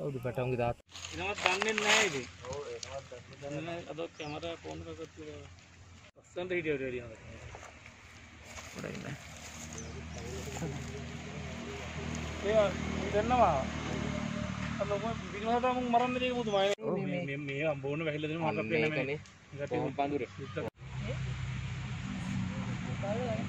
කවුද පැටවුන්ගේ තාත්තා? එනවත් දන්නේ නැහැ ඉතින්. ඔව් එනවත් දන්නේ නැහැ. අද කැමරා ෆෝන් එකකට තියලා ලස්සනට හිටියෝ වැඩි හොඳයි. ගොඩයි නෑ. ඒ දෙන්නවා. අද මොකද විදිහට මම මරන්න දෙන්නේ මුතුමයි. මේ අම්බෝන වැහිලා දෙන මට පේන්නේ. මේකනේ. කොහොම පඳුර.